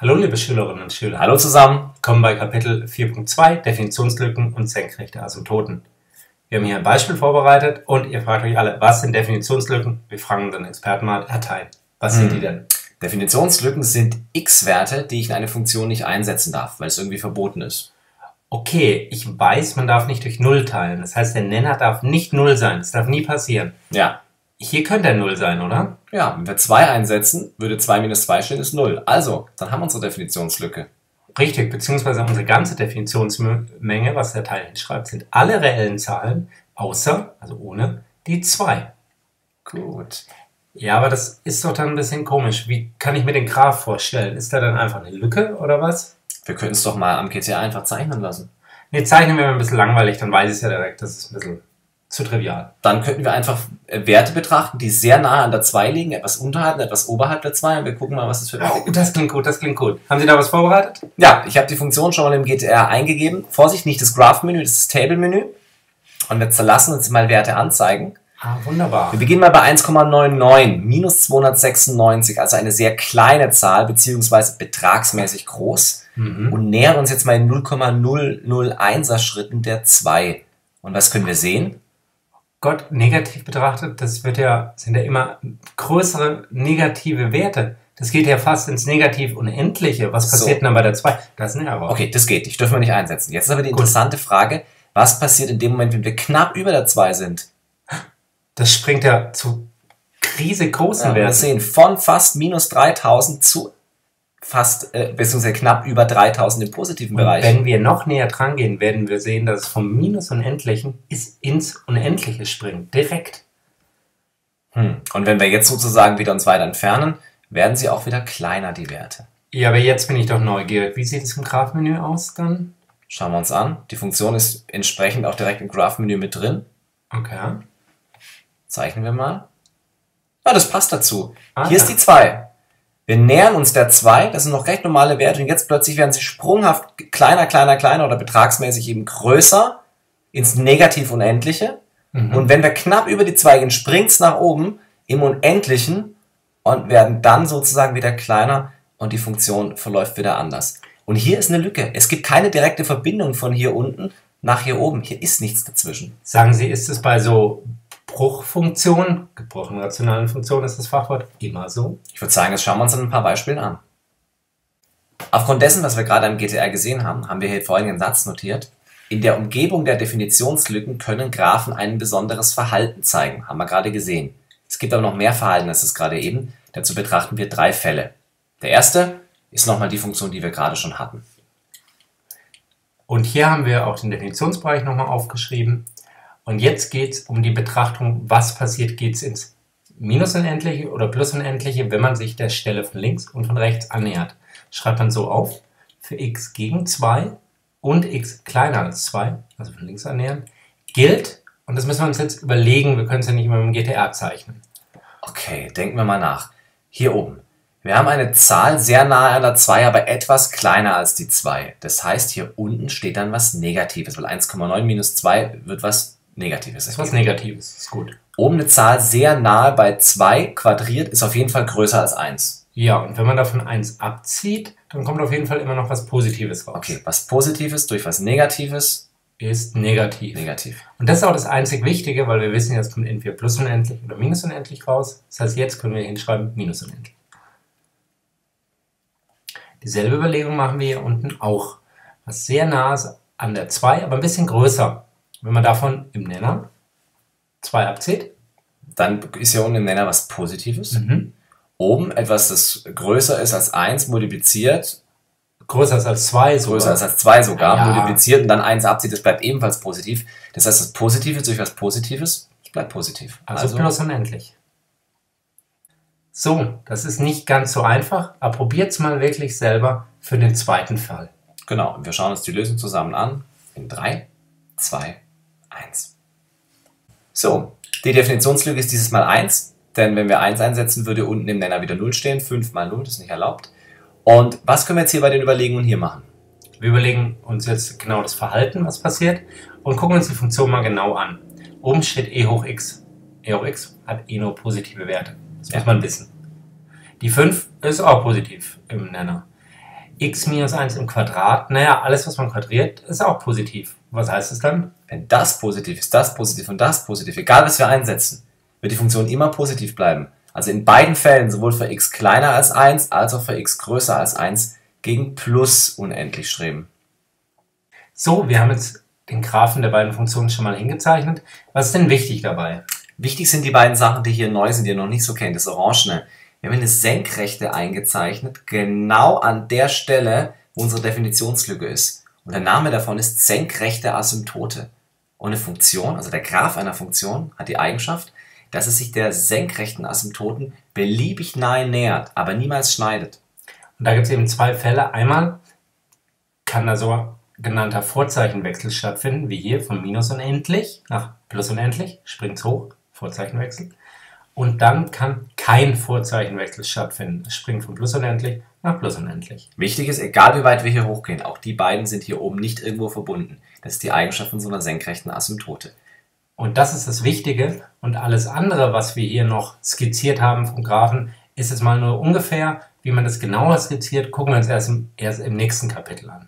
Hallo liebe Schülerinnen und Schüler, Hallo zusammen. willkommen bei Kapitel 4.2 Definitionslücken und senkrechte Asymptoten. Wir haben hier ein Beispiel vorbereitet und ihr fragt euch alle, was sind Definitionslücken? Wir fragen unseren Experten mal, Herr Thein, was sind die denn? Definitionslücken sind x-Werte, die ich in eine Funktion nicht einsetzen darf, weil es irgendwie verboten ist. Okay, ich weiß, man darf nicht durch 0 teilen. Das heißt, der Nenner darf nicht 0 sein. Das darf nie passieren. Ja. Hier könnte er 0 sein, oder? Ja, wenn wir 2 einsetzen, würde 2 minus 2 stehen, ist 0. Also, dann haben wir unsere Definitionslücke. Richtig, beziehungsweise unsere ganze Definitionsmenge, was der Teil hinschreibt, sind alle reellen Zahlen, außer, also ohne, die 2. Gut. Ja, aber das ist doch dann ein bisschen komisch. Wie kann ich mir den Graph vorstellen? Ist da dann einfach eine Lücke oder was? Wir könnten es doch mal am GTA einfach zeichnen lassen. Ne, zeichnen wir mal ein bisschen langweilig, dann weiß ich es ja direkt, das ist ein bisschen zu trivial. Dann könnten wir einfach Werte betrachten, die sehr nah an der 2 liegen, etwas unterhalb und etwas oberhalb der 2 und wir gucken mal, was das für Werte gibt. Das klingt gut, das klingt gut. Haben Sie da was vorbereitet? Ja, ich habe die Funktion schon mal im GTR eingegeben. Vorsicht, nicht das Graph-Menü, das ist das Table-Menü. Und wir lassen uns mal Werte anzeigen. Ah, wunderbar. Wir beginnen mal bei 1,99, minus 296, also eine sehr kleine Zahl, beziehungsweise betragsmäßig groß. Und nähern uns jetzt mal in 0,001er Schritten der 2. Und was können wir sehen? Gott, negativ betrachtet, sind ja immer größere negative Werte. Das geht ja fast ins Negativ Unendliche. Was passiert denn dann bei der 2? Das ist ein Error. Okay, das geht nicht, dürfen wir nicht einsetzen. Jetzt ist aber die interessante Frage, was passiert in dem Moment, wenn wir knapp über der 2 sind? Das springt ja zu riesig großen Werten. Wir sehen von fast minus 3000 zu fast, beziehungsweise knapp über 3000 im positiven Bereich. Wenn wir noch näher dran gehen, werden wir sehen, dass es vom Minus Unendlichen ins Unendliche springt. Direkt. Und wenn wir jetzt sozusagen wieder uns weiter entfernen, werden sie auch wieder kleiner, die Werte. Ja, aber jetzt bin ich doch neugierig. Wie sieht es im Graph-Menü aus dann? Schauen wir uns an. Die Funktion ist entsprechend auch direkt im Graph-Menü mit drin. Okay. Zeichnen wir mal. Ja, das passt dazu. Ah, Hier ist die 2. Wir nähern uns der 2, das sind noch recht normale Werte und jetzt plötzlich werden sie sprunghaft kleiner, kleiner, kleiner oder betragsmäßig eben größer ins Negativ Unendliche. Und wenn wir knapp über die 2 gehen, springt es nach oben im Unendlichen und werden dann sozusagen wieder kleiner und die Funktion verläuft wieder anders. Und hier ist eine Lücke. Es gibt keine direkte Verbindung von hier unten nach hier oben. Hier ist nichts dazwischen. Sagen Sie, ist es bei so Bruchfunktionen, gebrochenen rationalen Funktionen ist das Fachwort, immer so? Ich würde sagen, das schauen wir uns an ein paar Beispielen an. Aufgrund dessen, was wir gerade am GTR gesehen haben, haben wir hier folgenden Satz notiert. In der Umgebung der Definitionslücken können Graphen ein besonderes Verhalten zeigen. Haben wir gerade gesehen. Es gibt aber noch mehr Verhalten als das gerade eben. Dazu betrachten wir 3 Fälle. Der erste ist nochmal die Funktion, die wir gerade schon hatten. Und hier haben wir auch den Definitionsbereich nochmal aufgeschrieben. Und jetzt geht es um die Betrachtung, was passiert, geht es ins Minusunendliche oder Plusunendliche, wenn man sich der Stelle von links und von rechts annähert. Schreibt man so auf, für x gegen 2 und x kleiner als 2, also von links annähern, gilt, und das müssen wir uns jetzt überlegen, wir können es ja nicht immer mit dem GTR zeichnen. Okay, denken wir mal nach. Hier oben. Wir haben eine Zahl sehr nahe an der 2, aber etwas kleiner als die 2. Das heißt, hier unten steht dann was Negatives, weil 1,9 minus 2 wird was Negatives. Das ist was Negatives, ist gut. Oben eine Zahl sehr nahe bei 2 quadriert ist auf jeden Fall größer als 1. Ja, und wenn man davon 1 abzieht, dann kommt auf jeden Fall immer noch was Positives raus. Okay, was Positives durch was Negatives ist negativ. Negativ. Und das ist auch das einzig Wichtige, weil wir wissen, jetzt kommt entweder plusunendlich oder minusunendlich raus. Das heißt, jetzt können wir hinschreiben minusunendlich. Dieselbe Überlegung machen wir hier unten auch. Was sehr nah ist an der 2, aber ein bisschen größer. Wenn man davon im Nenner 2 abzieht, dann ist hier unten im Nenner was Positives. Oben etwas, das größer ist als 1, multipliziert. Größer ist als 2 sogar. Größer ist als 2 sogar, Ja. multipliziert und dann 1 abzieht, das bleibt ebenfalls positiv. Das heißt, das Positive durch was Positives, das bleibt positiv. Also plusunendlich. So, das ist nicht ganz so einfach, aber probiert es mal wirklich selber für den zweiten Fall. Genau, und wir schauen uns die Lösung zusammen an. In 3, 2, 1. So, die Definitionslücke ist dieses Mal 1, denn wenn wir 1 einsetzen, würde unten im Nenner wieder 0 stehen. 5 mal 0, das ist nicht erlaubt. Und was können wir jetzt hier bei den Überlegungen hier machen? Wir überlegen uns jetzt genau das Verhalten, was passiert, und gucken uns die Funktion mal genau an. Oben steht e hoch x. e hoch x hat eh nur positive Werte. Das muss man wissen. Die 5 ist auch positiv im Nenner. x minus 1 im Quadrat, naja, alles, was man quadriert, ist auch positiv. Was heißt es dann? Wenn das positiv ist, das positiv und das positiv, egal was wir einsetzen, wird die Funktion immer positiv bleiben. Also in beiden Fällen, sowohl für x kleiner als 1, als auch für x größer als 1, gegen plus unendlich streben. So, wir haben jetzt den Graphen der beiden Funktionen schon mal hingezeichnet. Was ist denn wichtig dabei? Wichtig sind die beiden Sachen, die hier neu sind, die ihr noch nicht so kennt, das Orangene. Wir haben eine Senkrechte eingezeichnet, genau an der Stelle, wo unsere Definitionslücke ist. Und der Name davon ist senkrechte Asymptote. Und eine Funktion, also der Graph einer Funktion, hat die Eigenschaft, dass es sich der senkrechten Asymptoten beliebig nahe nähert, aber niemals schneidet. Und da gibt es eben zwei Fälle. Einmal kann da so genannter Vorzeichenwechsel stattfinden, wie hier von minus unendlich nach plus unendlich, springt hoch, Vorzeichenwechsel. Und dann kann kein Vorzeichenwechsel stattfinden. Es springt von plus unendlich nach plus unendlich. Wichtig ist, egal wie weit wir hier hochgehen, auch die beiden sind hier oben nicht irgendwo verbunden. Das ist die Eigenschaft von so einer senkrechten Asymptote. Und das ist das Wichtige. Und alles andere, was wir hier noch skizziert haben vom Graphen, ist jetzt mal nur ungefähr. Wie man das genauer skizziert, gucken wir uns erst im nächsten Kapitel an.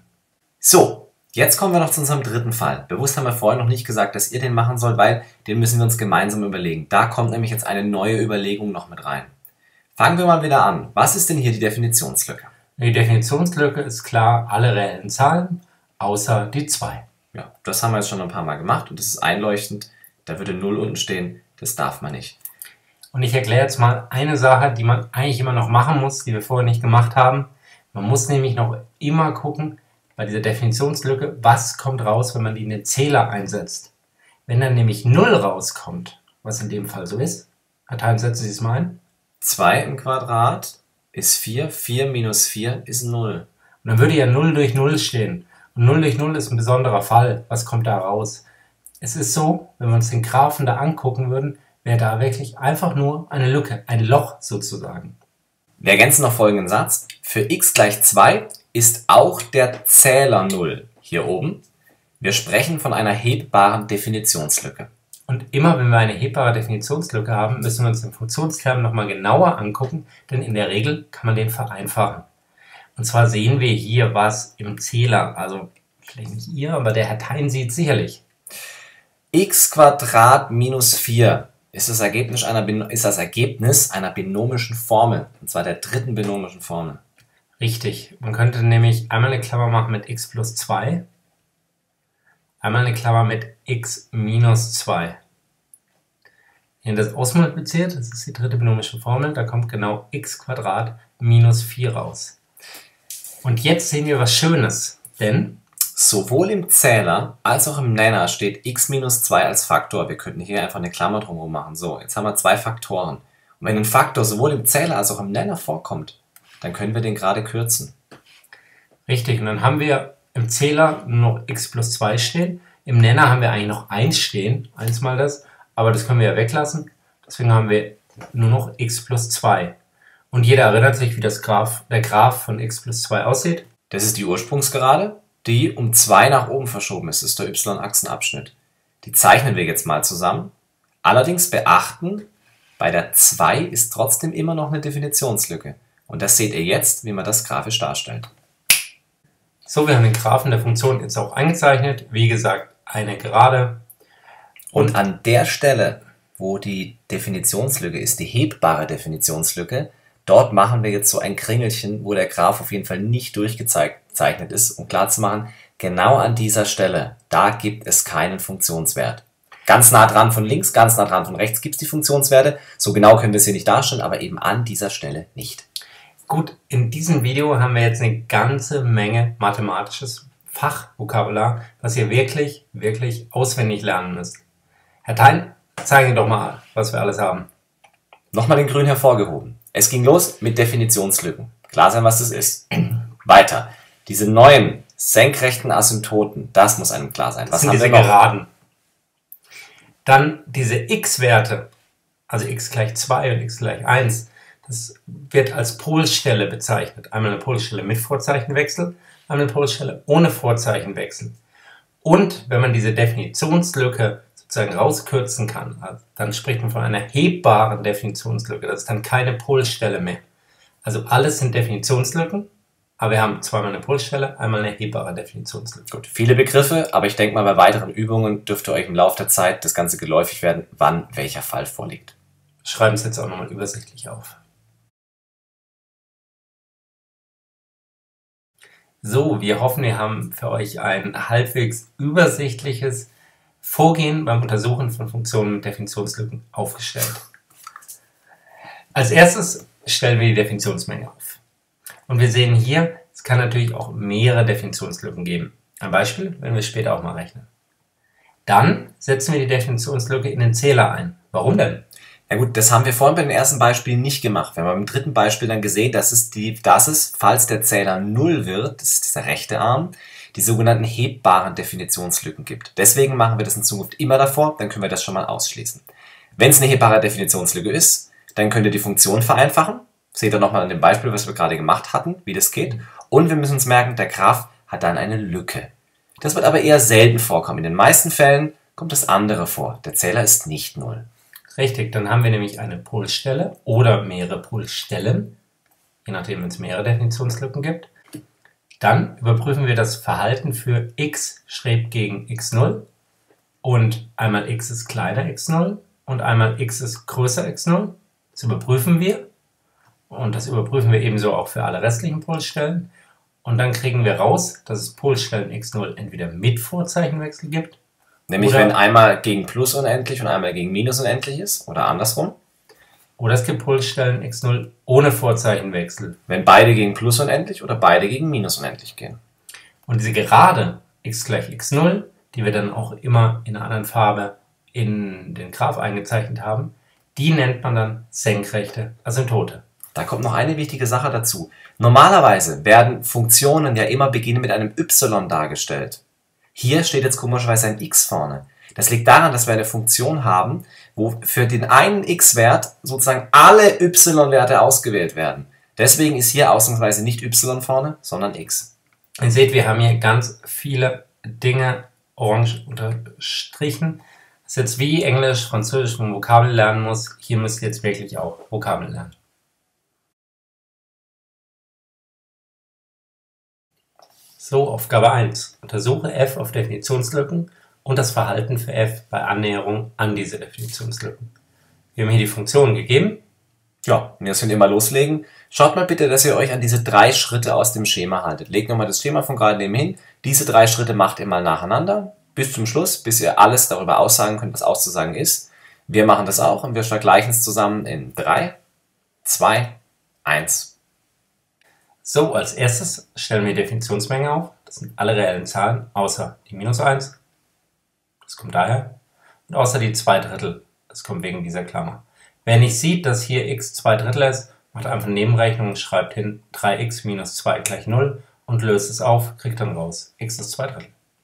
So, jetzt kommen wir noch zu unserem dritten Fall. Bewusst haben wir vorhin noch nicht gesagt, dass ihr den machen sollt, weil den müssen wir uns gemeinsam überlegen. Da kommt nämlich jetzt eine neue Überlegung noch mit rein. Fangen wir mal wieder an. Was ist denn hier die Definitionslücke? Die Definitionslücke ist klar, alle reellen Zahlen, außer die 2. Ja, das haben wir jetzt schon ein paar Mal gemacht und das ist einleuchtend. Da würde 0 unten stehen, das darf man nicht. Und ich erkläre jetzt mal eine Sache, die man eigentlich immer noch machen muss, die wir vorher nicht gemacht haben. Man muss nämlich noch immer gucken, bei dieser Definitionslücke, was kommt raus, wenn man die in den Zähler einsetzt. Wenn dann nämlich 0 rauskommt, was in dem Fall so ist, Dateien setzen Sie es mal ein. 2 im Quadrat ist 4, 4 minus 4 ist 0. Und dann würde ja 0 durch 0 stehen. Und 0 durch 0 ist ein besonderer Fall. Was kommt da raus? Es ist so, wenn wir uns den Graphen da angucken würden, wäre da wirklich einfach nur eine Lücke, ein Loch sozusagen. Wir ergänzen noch folgenden Satz. Für x gleich 2 ist auch der Zähler 0 hier oben. Wir sprechen von einer hebbaren Definitionslücke. Und immer wenn wir eine hebbare Definitionslücke haben, müssen wir uns den Funktionsterm nochmal genauer angucken, denn in der Regel kann man den vereinfachen. Und zwar sehen wir hier was im Zähler, also vielleicht nicht ihr, aber der Herr Thein sieht sicherlich. x² minus 4 ist das Ergebnis einer binomischen Formel, und zwar der dritten binomischen Formel. Richtig, man könnte nämlich einmal eine Klammer machen mit x plus 2, einmal eine Klammer mit x minus 2. Wenn das ausmultipliziert, das ist die dritte binomische Formel, da kommt genau x² minus 4 raus. Und jetzt sehen wir was Schönes, denn sowohl im Zähler als auch im Nenner steht x minus 2 als Faktor. Wir könnten hier einfach eine Klammer drumherum machen. So, jetzt haben wir zwei Faktoren. Und wenn ein Faktor sowohl im Zähler als auch im Nenner vorkommt, dann können wir den gerade kürzen. Richtig, und dann haben wir im Zähler nur noch x plus 2 stehen. Im Nenner haben wir eigentlich noch 1 stehen, 1 mal das, aber das können wir ja weglassen. Deswegen haben wir nur noch x plus 2. Und jeder erinnert sich, wie der Graph von x plus 2 aussieht. Das ist die Ursprungsgerade, die um 2 nach oben verschoben ist. Das ist der y-Achsenabschnitt. Die zeichnen wir jetzt mal zusammen. Allerdings beachten, bei der 2 ist trotzdem immer noch eine Definitionslücke. Und das seht ihr jetzt, wie man das grafisch darstellt. So, wir haben den Graphen der Funktion jetzt auch eingezeichnet. Wie gesagt, eine Gerade. Und an der Stelle, wo die Definitionslücke ist, die hebbare Definitionslücke, dort machen wir jetzt so ein Kringelchen, wo der Graph auf jeden Fall nicht durchgezeichnet ist, um klarzumachen, genau an dieser Stelle, da gibt es keinen Funktionswert. Ganz nah dran von links, ganz nah dran von rechts gibt es die Funktionswerte. So genau können wir es hier nicht darstellen, aber eben an dieser Stelle nicht. Gut, in diesem Video haben wir jetzt eine ganze Menge mathematisches Fachvokabular, was ihr wirklich, wirklich auswendig lernen müsst. Herr Thein, zeigen Sie doch mal, was wir alles haben. Nochmal den Grün hervorgehoben. Es ging los mit Definitionslücken. Klar sein, was das ist. Weiter. Diese neuen senkrechten Asymptoten, das muss einem klar sein. Was sind diese Geraden? Dann diese x-Werte, also x gleich 2 und x gleich 1, das wird als Polstelle bezeichnet. Einmal eine Polstelle mit Vorzeichenwechsel, einmal eine Polstelle ohne Vorzeichenwechsel. Und wenn man diese Definitionslücke sozusagen rauskürzen kann, dann spricht man von einer hebbaren Definitionslücke. Das ist dann keine Polstelle mehr. Also alles sind Definitionslücken aber wir haben zweimal eine Polstelle, einmal eine hebbare Definitionslücke. Gut, viele Begriffe, aber ich denke mal, bei weiteren Übungen dürfte euch im Laufe der Zeit das Ganze geläufig werden, wann welcher Fall vorliegt. Schreiben es jetzt auch nochmal übersichtlich auf. So, wir hoffen, wir haben für euch ein halbwegs übersichtliches Vorgehen beim Untersuchen von Funktionen mit Definitionslücken aufgestellt. Als erstes stellen wir die Definitionsmenge auf. Und wir sehen hier, es kann natürlich auch mehrere Definitionslücken geben. Ein Beispiel, wenn wir später auch mal rechnen. Dann setzen wir die Definitionslücke in den Zähler ein. Warum denn? Ja gut, das haben wir vorhin bei den ersten Beispielen nicht gemacht. Wir haben beim dritten Beispiel dann gesehen, dass es, falls der Zähler 0 wird, das ist dieser rechte Arm, die sogenannten hebbaren Definitionslücken gibt. Deswegen machen wir das in Zukunft immer davor, dann können wir das schon mal ausschließen. Wenn es eine hebbare Definitionslücke ist, dann könnt ihr die Funktion vereinfachen. Seht ihr nochmal an dem Beispiel, was wir gerade gemacht hatten, wie das geht. Und wir müssen uns merken, der Graph hat dann eine Lücke. Das wird aber eher selten vorkommen. In den meisten Fällen kommt das andere vor. Der Zähler ist nicht 0. Richtig, dann haben wir nämlich eine Polstelle oder mehrere Polstellen, je nachdem, wenn es mehrere Definitionslücken gibt. Dann überprüfen wir das Verhalten für x schräg gegen x0 und einmal x ist kleiner x0 und einmal x ist größer x0. Das überprüfen wir und das überprüfen wir ebenso auch für alle restlichen Polstellen. Und dann kriegen wir raus, dass es Polstellen x0 entweder mit Vorzeichenwechsel gibt. Nämlich wenn einmal gegen plus unendlich und einmal gegen minus unendlich ist oder andersrum. Oder es gibt Polstellen x0 ohne Vorzeichenwechsel. Wenn beide gegen plus unendlich oder beide gegen minus unendlich gehen. Und diese Gerade x gleich x0, die wir dann auch immer in einer anderen Farbe in den Graph eingezeichnet haben, die nennt man dann senkrechte Asymptote. Da kommt noch eine wichtige Sache dazu. Normalerweise werden Funktionen ja immer beginnen mit einem y dargestellt. Hier steht jetzt komischerweise ein x vorne. Das liegt daran, dass wir eine Funktion haben, wo für den einen x-Wert sozusagen alle y-Werte ausgewählt werden. Deswegen ist hier ausnahmsweise nicht y vorne, sondern x. Ihr seht, wir haben hier ganz viele Dinge orange unterstrichen. Das ist jetzt wie Englisch, Französisch, wo man Vokabeln lernen muss. Hier müsst ihr jetzt wirklich auch Vokabeln lernen. So, Aufgabe 1. Untersuche f auf Definitionslücken und das Verhalten für f bei Annäherung an diese Definitionslücken. Wir haben hier die Funktionen gegeben. Ja, und jetzt könnt ihr mal loslegen. Schaut mal bitte, dass ihr euch an diese 3 Schritte aus dem Schema haltet. Legt nochmal das Schema von gerade nebenhin. Diese 3 Schritte macht ihr mal nacheinander bis zum Schluss, bis ihr alles darüber aussagen könnt, was auszusagen ist. Wir machen das auch und wir vergleichen es zusammen in 3, 2, 1. So, als erstes stellen wir die Definitionsmenge auf. Das sind alle reellen Zahlen, außer die minus 1. Das kommt daher. Und außer die 2/3. Das kommt wegen dieser Klammer. Wer nicht sieht, dass hier x 2/3 ist, macht einfach Nebenrechnung und schreibt hin 3x minus 2 gleich 0 und löst es auf, kriegt dann raus. X ist 2/3.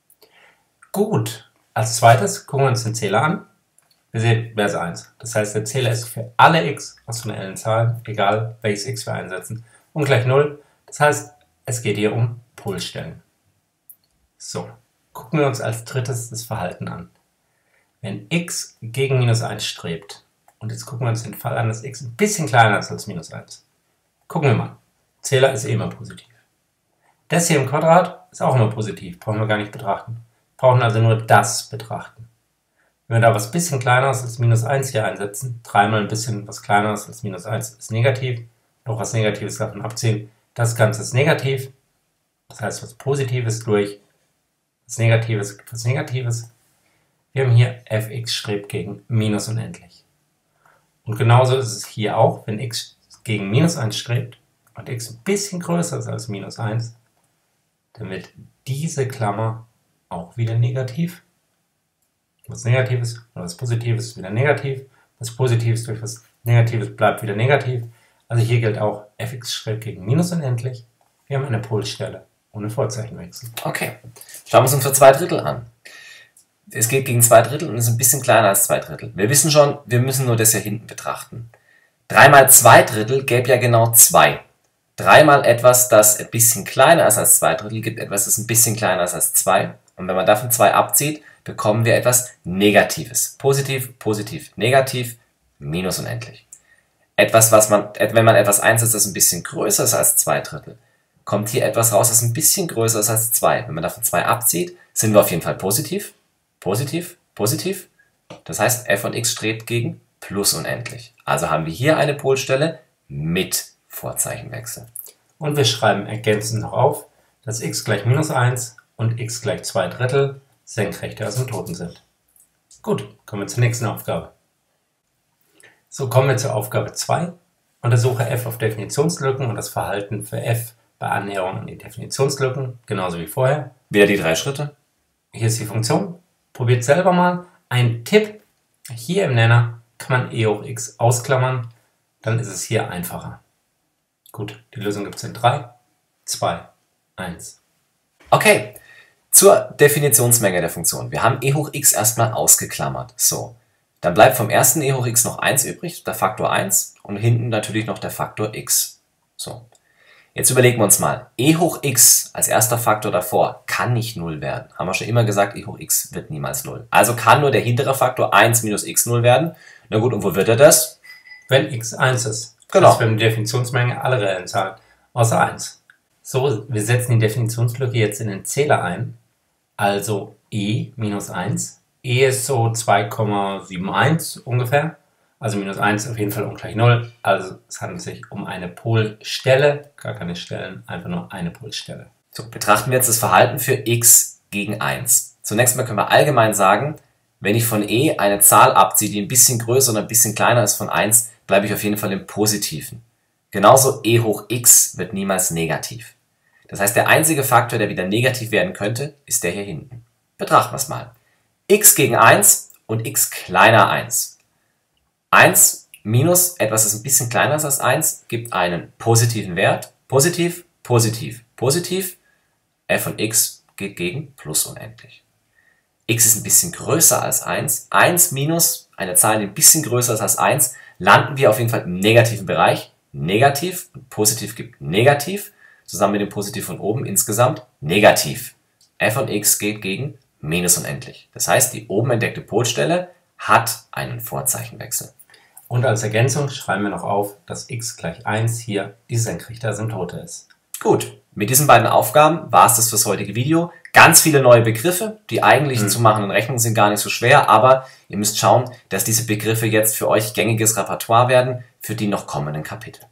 Gut, als zweites gucken wir uns den Zähler an. Wir sehen, wer ist 1. Das heißt, der Zähler ist für alle x aus reellen Zahlen, egal welches x wir einsetzen, und gleich 0. Das heißt, es geht hier um Polstellen. So, gucken wir uns als drittes das Verhalten an. Wenn x gegen minus 1 strebt, und jetzt gucken wir uns den Fall an, dass x ein bisschen kleiner ist als minus 1. Gucken wir mal. Zähler ist immer positiv. Das hier im Quadrat ist auch immer positiv, brauchen wir gar nicht betrachten. Brauchen also nur das betrachten. Wenn wir da was bisschen kleineres als minus 1 hier einsetzen, dreimal ein bisschen was kleineres als minus 1 ist negativ, noch was Negatives davon abziehen, das Ganze ist negativ, das heißt was Positives durch was Negatives gibt was Negatives. Wir haben hier fx strebt gegen minus unendlich. Und genauso ist es hier auch, wenn x gegen minus 1 strebt und x ein bisschen größer ist als minus 1, dann wird diese Klammer auch wieder negativ. Was Negatives oder was Positives ist wieder negativ, was Positives durch was Negatives bleibt wieder negativ. Also hier gilt auch, fx strebt gegen minus unendlich. Wir haben eine Polstelle ohne Vorzeichenwechsel. Okay, schauen wir uns unsere 2/3 an. Es geht gegen 2/3 und ist ein bisschen kleiner als 2/3. Wir wissen schon, wir müssen nur das hier hinten betrachten. 3 mal 2/3 gäbe ja genau 2. 3 mal etwas, das ein bisschen kleiner ist als 2/3, gibt etwas, das ein bisschen kleiner ist als 2. Und wenn man davon 2 abzieht, bekommen wir etwas Negatives. Positiv, positiv, negativ, minus unendlich. Etwas, wenn man etwas einsetzt, das ein bisschen größer ist als 2/3. kommt hier etwas raus, das ein bisschen größer ist als 2. Wenn man davon 2 abzieht, sind wir auf jeden Fall positiv, positiv, positiv. Das heißt, f von x strebt gegen plus unendlich. Also haben wir hier eine Polstelle mit Vorzeichenwechsel. Und wir schreiben ergänzend noch auf, dass x gleich minus 1 und x gleich 2/3 senkrechte Asymptoten sind. Gut, kommen wir zur nächsten Aufgabe. So kommen wir zur Aufgabe 2. Untersuche f auf Definitionslücken und das Verhalten für f bei Annäherung an die Definitionslücken, genauso wie vorher. Wieder die 3 Schritte. Hier ist die Funktion. Probiert selber mal. Ein Tipp, hier im Nenner kann man e hoch x ausklammern, dann ist es hier einfacher. Gut, die Lösung gibt es in 3, 2, 1. Okay, zur Definitionsmenge der Funktion. Wir haben e hoch x erstmal ausgeklammert. So, dann bleibt vom ersten e hoch x noch 1 übrig, der Faktor 1, und hinten natürlich noch der Faktor x. So, jetzt überlegen wir uns mal, e hoch x als erster Faktor davor kann nicht 0 werden. Haben wir schon immer gesagt, e hoch x wird niemals 0. Also kann nur der hintere Faktor 1 minus x 0 werden. Na gut, und wo wird er das? Wenn x 1 ist. Genau. Das heißt, wir haben die Definitionsmenge alle reellen Zahlen, außer 1. So, wir setzen die Definitionslücke jetzt in den Zähler ein. Also e minus 1. E ist so 2,71 ungefähr. Also minus 1 auf jeden Fall ungleich 0. Also es handelt sich um eine Polstelle, gar keine Stellen, einfach nur eine Polstelle. So, betrachten wir jetzt das Verhalten für x gegen 1. Zunächst mal können wir allgemein sagen, wenn ich von e eine Zahl abziehe, die ein bisschen größer oder ein bisschen kleiner ist von 1, bleibe ich auf jeden Fall im Positiven. Genauso e hoch x wird niemals negativ. Das heißt, der einzige Faktor, der wieder negativ werden könnte, ist der hier hinten. Betrachten wir es mal. X gegen 1 und x kleiner 1. 1 minus etwas, das ein bisschen kleiner ist als 1, gibt einen positiven Wert. Positiv, positiv, positiv. f von x geht gegen plus unendlich. X ist ein bisschen größer als 1. 1 minus eine Zahl, die ein bisschen größer ist als 1, landen wir auf jeden Fall im negativen Bereich. Negativ und positiv gibt negativ. Zusammen mit dem Positiv von oben insgesamt negativ. f von x geht gegen minus unendlich. Das heißt, die oben entdeckte Polstelle hat einen Vorzeichenwechsel. Und als Ergänzung schreiben wir noch auf, dass x gleich 1 hier die senkrechte Asymptote ist. Gut, mit diesen beiden Aufgaben war es das fürs heutige Video. Ganz viele neue Begriffe, die eigentlich zu machenden Rechnungen sind gar nicht so schwer, aber ihr müsst schauen, dass diese Begriffe jetzt für euch gängiges Repertoire werden für die noch kommenden Kapitel.